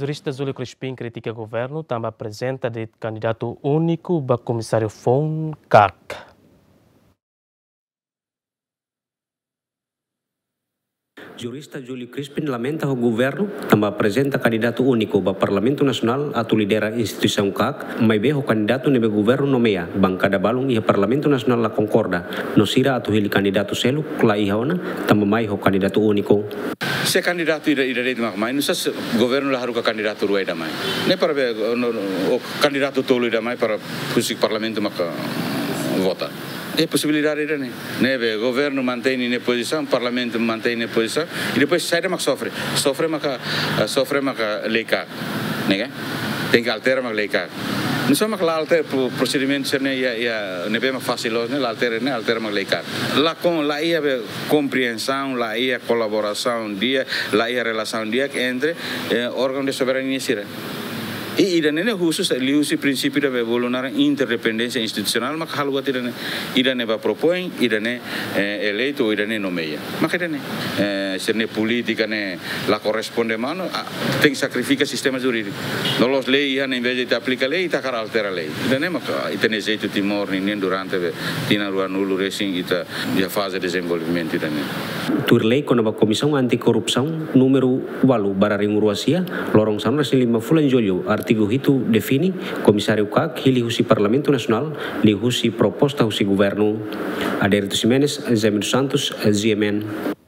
jurista Júlio Crispim critica o governo, também apresenta de candidato único para comissário FON CAC. Jurista Júlio Crispim lamenta o governo também apresenta candidato único para o Parlamento Nacional atau lidera instituição CAC, mas bem o candidato nebe governo nomeia, bancada balung e o Parlamento Nacional la concorda, no sira atau hili candidato selu, la ihaona, também mais o candidato único. Se candidato ida rei mak mai, nusa governo la haruka candidato ruai da mai. Ne para o candidato tolo ida mai para kusik parlamento maka vota. É possibilidade ida ne. Ne governo mantém na posição, parlamento mantém na posição e depois sai da mak sofre maka leika. Né? Tem que alterar mak leika. Não só mak alter procedimento serne ya ne bem fácil ne altera mak leika. La ia compreensão, la ia colaboração dia, la ia relação dia entre órgão de soberania sira. E idane khusus liusi prinsipio da voluntary interdependência institucional maka haluat idane ba propõe idane eleito idane nomeia maka idane serne política ne la corresponde mano tem sacrifica sistema jurídico nos lei em vez de aplicar lei ita cara altera lei idane maka itene jeito timor nem durante tina rua nulo racing ita dia fase de desenvolvimento idane tur lei com a comissão anticorrupção número 8 bararing Ruasia lorong sana 5 bulan julho artigo itu defini komisário CAC hili husi Parlamento Nacional li husi proposta husi governo Aderito Ximenes Zé Santos ZMN